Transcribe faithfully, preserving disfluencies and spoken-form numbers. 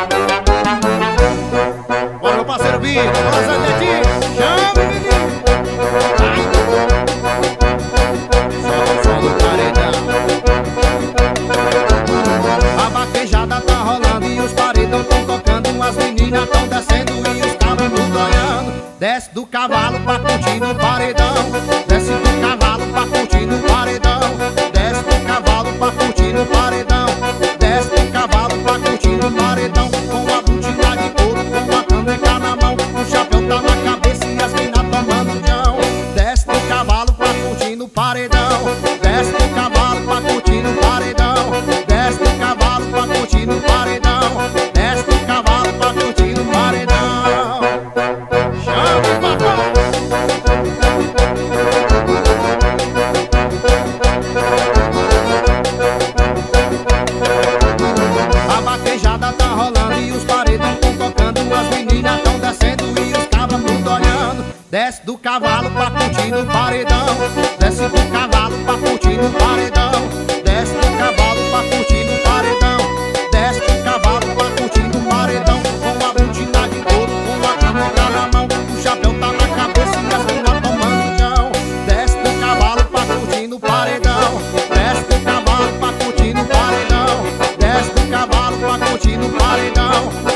Bora, meu parceiro Binho, bora, Zé Netinho, chama, menino. Solta o som do paredão. A vaquejada tá rolando e os paredão tão tocando. As meninas tão descendo e os cabos tudo olhando. Desce do cavalo pra curtir no paredão. Desce do cavalo pra curtir no paredão. Desce do cavalo pra curtir no paredão. Desce do cavalo pra curtir no paredão. Com a botina de couro, com a caneca na mão. O chapéu tá na cabeça e as minas tomando chão. Desce do cavalo pra curtir no paredão. Desce do cavalo pra curtir no paredão. Desce do cavalo pra curtir no paredão. Desce do cavalo pra curtir no paredão. Chama o papai. A vaquejada tá rolando e os paredão tão tocando. As meninas tão descendo e os cabras tudo olhando. Desce do cavalo pra curtir no paredão. Desce do cavalo pra curtir no paredão. Desce do cavalo pra curtir no paredão. Desce do cavalo pra curtir no paredão. Com a botina de couro, com a caneca na mão. O chapéu tá na cabeça e as minas tomando chão. Desce do cavalo pra curtir no paredão. Desce do cavalo pra curtir no paredão. Desce do cavalo pra curtir no paredão.